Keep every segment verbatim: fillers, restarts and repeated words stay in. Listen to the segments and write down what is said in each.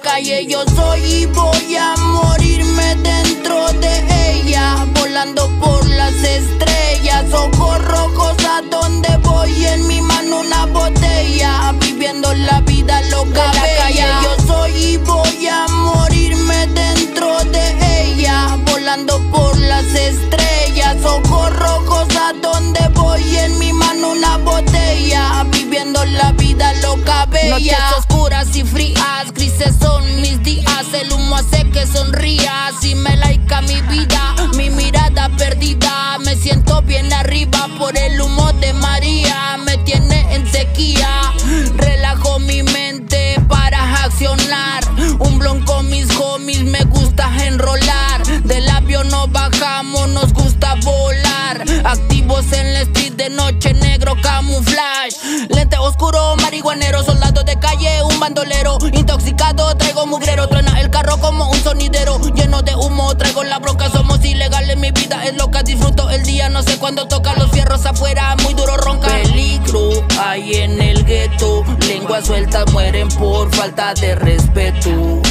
calle yo soy y voy a morirme dentro de ella, volando por las estrellas. Socorro, cosa donde voy, en mi mano una botella, viviendo la vida loca. De la calle yo soy y voy a morirme dentro de ella, volando por las estrellas. Socorro, cosa donde voy, en mi mano una botella, viviendo la vida loca bella. Noches oscuras y frías, grises son mis días, el humo hace que sonría. Si me laica mi vida, mi mirada perdida, me siento bien arriba por el humo de María. Me tiene en sequía, relajo mi mente para accionar. Un blon con mis homies, me gusta enrolar. Del avión no bajamos, nos gusta volar. Activos en la street de noche, negro camuflaje. Lente oscuro, marihuanero, soldado de calle, un bandolero. Intoxicado, traigo mugrero, truena el carro como un sonidero. Lleno de humo, traigo la bronca, somos ilegales, mi vida es loca. Disfruto el día, no sé cuándo toca los fierros afuera, muy duro ronca. Peligro hay en el gueto, lenguas sueltas mueren por falta de respeto.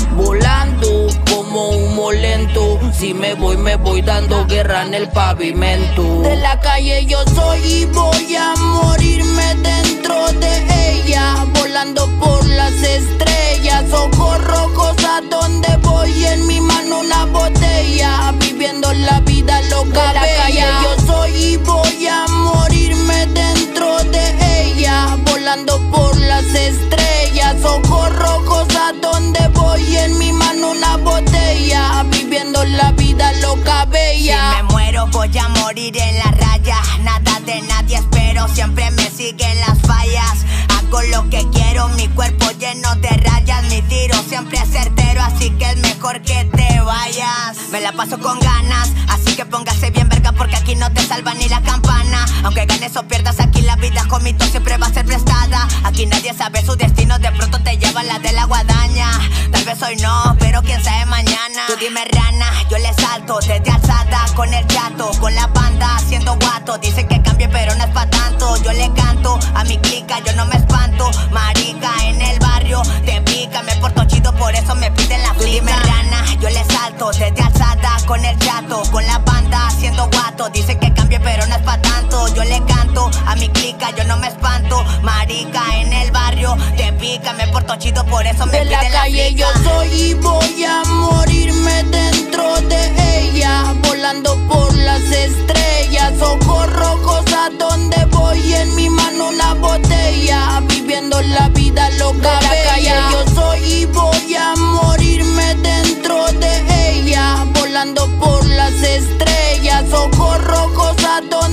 Volando como humo lento, si me voy me voy dando guerra en el pavimento. De la calle yo soy y voy a morirme dentro de ella, volando por las estrellas. Socorro, cosa donde voy, en mi mano una botella, viviendo la vida loca. De la calle yo soy y voy a morirme dentro de ella, volando por las estrellas. Socorro, cosa donde voy, en mi mano una botella, viviendo la vida loca bella. Si me muero voy a morir en la raya, nada de nadie espero, siempre me siguen las fallas. Hago lo que quiero, mi cuerpo lleno de rayas, mi tiro siempre es certero, así que es mejor que te vayas. Me la paso con ganas, así que póngase bien verga porque aquí no te salva ni la campana. Aunque ganes o pierdas, aquí la vida comito siempre va a ser prestada. Aquí nadie sabe su destino, de pronto te lleva la de la guadaña. Tal vez hoy no, pero quién sabe mañana. Tú dime rana, yo le salto desde alzada, con el chato, con la banda, haciendo guato. Dicen que cambie pero no es pa' tanto, yo le canto a mi clica, yo no me espanto. Marica en el barrio, te pica, me porto chido, por eso me piden la flica. Tú dime rana, yo le salto desde alzada, con el chato, con la banda, haciendo guato. Dicen que cambie pero no es pa' tanto, yo le canto a mi clica, yo no me espanto. Marica en el barrio, te pica, me porto chido, por eso me piden la flica. De la calle yo soy y voy a morirme dentro de ella, volando por las estrellas. Socorro, cosa donde voy, en mi mano una botella, viviendo la vida loca bella. De la calle yo soy y voy a morirme dentro de ella, volando por las estrellas. Socorro, cosa donde